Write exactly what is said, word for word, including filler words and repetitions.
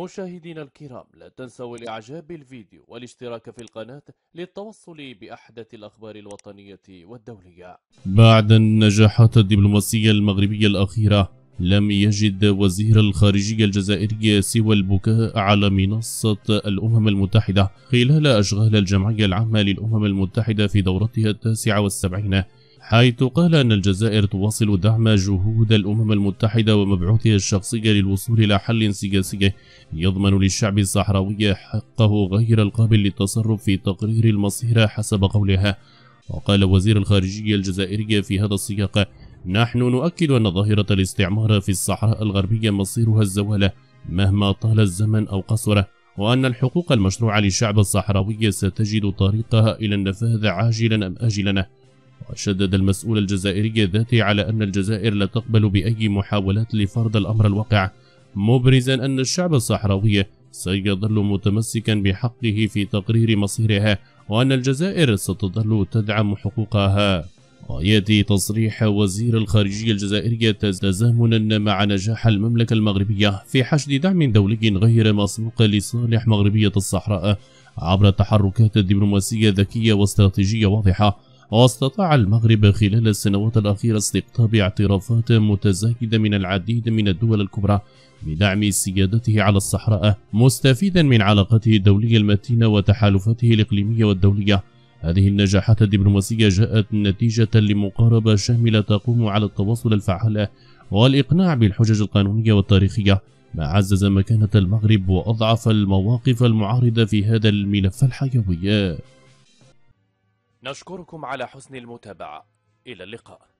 مشاهدينا الكرام، لا تنسوا الإعجاب بالفيديو والاشتراك في القناة للتوصل بأحدث الأخبار الوطنية والدولية. بعد النجاحات الدبلوماسية المغربية الأخيرة، لم يجد وزير الخارجية الجزائري سوى البكاء على منصة الأمم المتحدة خلال أشغال الجمعية العامة للأمم المتحدة في دورتها التاسعة والسبعين، حيث قال أن الجزائر تواصل دعم جهود الأمم المتحدة ومبعوثها الشخصي للوصول إلى حل سياسي يضمن للشعب الصحراوي حقه غير القابل للتصرف في تقرير المصير حسب قولها. وقال وزير الخارجية الجزائري في هذا السياق: نحن نؤكد أن ظاهرة الاستعمار في الصحراء الغربية مصيرها الزوال مهما طال الزمن أو قصر، وأن الحقوق المشروعة للشعب الصحراوي ستجد طريقها إلى النفاذ عاجلا أم آجلا. وشدد المسؤول الجزائري ذاته على أن الجزائر لا تقبل بأي محاولات لفرض الأمر الواقع، مبرزا أن الشعب الصحراوي سيظل متمسكا بحقه في تقرير مصيرها، وأن الجزائر ستظل تدعم حقوقها. ويأتي تصريح وزير الخارجية الجزائري تزامنا مع نجاح المملكة المغربية في حشد دعم دولي غير مسبوق لصالح مغربية الصحراء عبر تحركات دبلوماسية ذكية واستراتيجية واضحة. واستطاع المغرب خلال السنوات الأخيرة استقطاب اعترافات متزايدة من العديد من الدول الكبرى بدعم سيادته على الصحراء، مستفيدا من علاقته الدولية المتينة وتحالفاته الإقليمية والدولية. هذه النجاحات الدبلوماسية جاءت نتيجة لمقاربة شاملة تقوم على التواصل الفعال والإقناع بالحجج القانونية والتاريخية، ما عزز مكانة المغرب وأضعف المواقف المعارضة في هذا الملف الحيوي. نشكركم على حسن المتابعة، إلى اللقاء.